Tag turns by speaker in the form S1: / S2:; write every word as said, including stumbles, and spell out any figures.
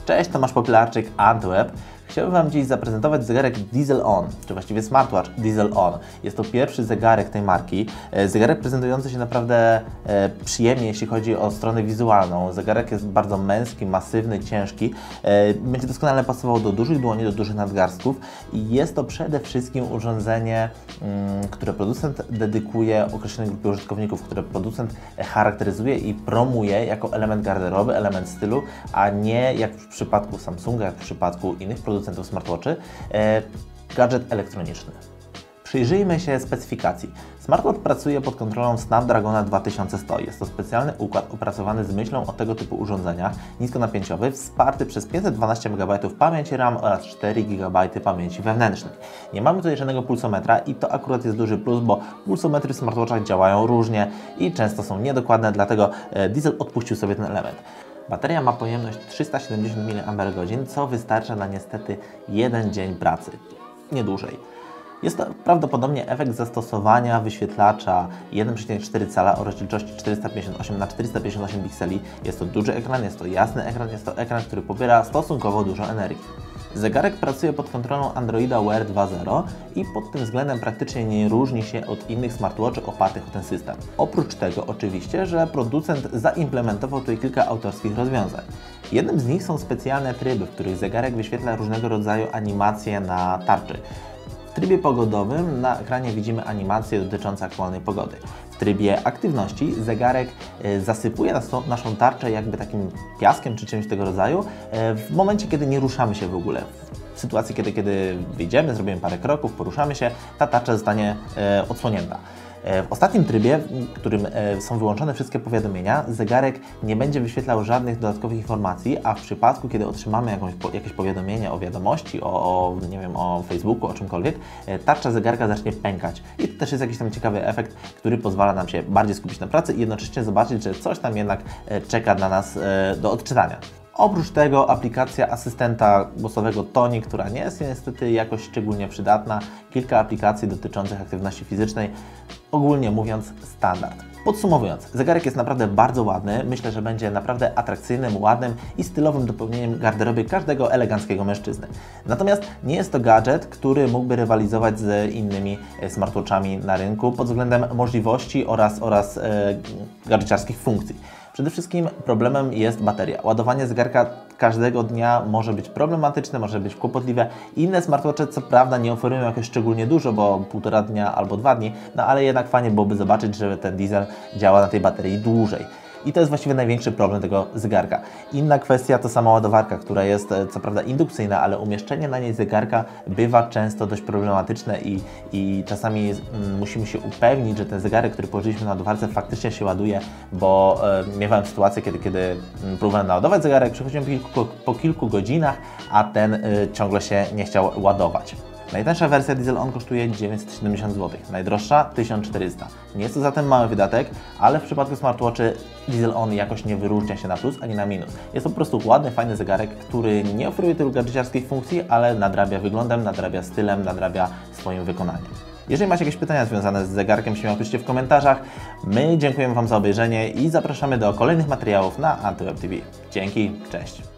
S1: Cześć, Tomasz Popilarczyk, Antweb. Chciałbym Wam dziś zaprezentować zegarek Diesel On, czy właściwie smartwatch Diesel On. Jest to pierwszy zegarek tej marki. Zegarek prezentujący się naprawdę e, przyjemnie, jeśli chodzi o stronę wizualną. Zegarek jest bardzo męski, masywny, ciężki. E, będzie doskonale pasował do dużych dłoni, do dużych nadgarstków i jest to przede wszystkim urządzenie, mm, które producent dedykuje określonej grupie użytkowników, które producent charakteryzuje i promuje jako element garderoby, element stylu, a nie jak w przypadku Samsunga, jak w przypadku innych producentów smartwatchy, e, gadżet elektroniczny. Przyjrzyjmy się specyfikacji. Smartwatch pracuje pod kontrolą Snapdragona dwa tysiące sto. Jest to specjalny układ opracowany z myślą o tego typu urządzeniach, niskonapięciowy, wsparty przez pięćset dwanaście megabajtów pamięci RAM oraz cztery gigabajty pamięci wewnętrznej. Nie mamy tutaj żadnego pulsometra i to akurat jest duży plus, bo pulsometry w smartwatchach działają różnie i często są niedokładne, dlatego Diesel odpuścił sobie ten element. Bateria ma pojemność trzysta siedemdziesiąt miliampergodzin, co wystarcza na niestety jeden dzień pracy, nie dłużej. Jest to prawdopodobnie efekt zastosowania wyświetlacza jeden przecinek cztery cala o rozdzielczości czterysta pięćdziesiąt osiem na czterysta pięćdziesiąt osiem pikseli. Jest to duży ekran, jest to jasny ekran, jest to ekran, który pobiera stosunkowo dużo energii. Zegarek pracuje pod kontrolą Androida Wear dwa zero i pod tym względem praktycznie nie różni się od innych smartwatchy opartych o ten system. Oprócz tego oczywiście, że producent zaimplementował tutaj kilka autorskich rozwiązań. Jednym z nich są specjalne tryby, w których zegarek wyświetla różnego rodzaju animacje na tarczy. W trybie pogodowym na ekranie widzimy animacje dotyczące aktualnej pogody. W trybie aktywności zegarek zasypuje naszą tarczę jakby takim piaskiem czy czymś tego rodzaju w momencie, kiedy nie ruszamy się w ogóle. W sytuacji, kiedy, kiedy wyjdziemy, zrobimy parę kroków, poruszamy się, ta tarcza zostanie odsłonięta. W ostatnim trybie, w którym są wyłączone wszystkie powiadomienia, zegarek nie będzie wyświetlał żadnych dodatkowych informacji, a w przypadku, kiedy otrzymamy jakąś, jakieś powiadomienie o wiadomości, o, o, nie wiem, o Facebooku, o czymkolwiek, tarcza zegarka zacznie pękać. I to też jest jakiś tam ciekawy efekt, który pozwala nam się bardziej skupić na pracy i jednocześnie zobaczyć, że coś tam jednak czeka na nas do odczytania. Oprócz tego aplikacja asystenta głosowego Toni, która nie jest niestety jakoś szczególnie przydatna, kilka aplikacji dotyczących aktywności fizycznej, ogólnie mówiąc standard. Podsumowując, zegarek jest naprawdę bardzo ładny, myślę, że będzie naprawdę atrakcyjnym, ładnym i stylowym dopełnieniem garderoby każdego eleganckiego mężczyzny. Natomiast nie jest to gadżet, który mógłby rywalizować z innymi smartwatchami na rynku pod względem możliwości oraz, oraz e, gadżeciarskich funkcji. Przede wszystkim problemem jest bateria. Ładowanie zegarka każdego dnia może być problematyczne, może być kłopotliwe. Inne smartwatche co prawda nie oferują jakoś szczególnie dużo, bo półtora dnia albo dwa dni, no ale jednak fajnie byłoby zobaczyć, że ten diesel działa na tej baterii dłużej. I to jest właściwie największy problem tego zegarka. Inna kwestia to sama ładowarka, która jest co prawda indukcyjna, ale umieszczenie na niej zegarka bywa często dość problematyczne i, i czasami mm, musimy się upewnić, że ten zegarek, który położyliśmy na ładowarce, faktycznie się ładuje, bo e, miewałem sytuację, kiedy, kiedy próbowałem naładować zegarek, przychodziłem po kilku, po kilku godzinach, a ten e, ciągle się nie chciał ładować. Najtańsza wersja Diesel On kosztuje dziewięćset siedemdziesiąt złotych, najdroższa tysiąc czterysta. Nie jest to zatem mały wydatek, ale w przypadku smartwatchy Diesel On jakoś nie wyróżnia się na plus ani na minus. Jest to po prostu ładny, fajny zegarek, który nie oferuje tylu gadżeciarskich funkcji, ale nadrabia wyglądem, nadrabia stylem, nadrabia swoim wykonaniem. Jeżeli macie jakieś pytania związane z zegarkiem, śmiało piszcie w komentarzach. My dziękujemy Wam za obejrzenie i zapraszamy do kolejnych materiałów na Antweb T V. Dzięki, cześć!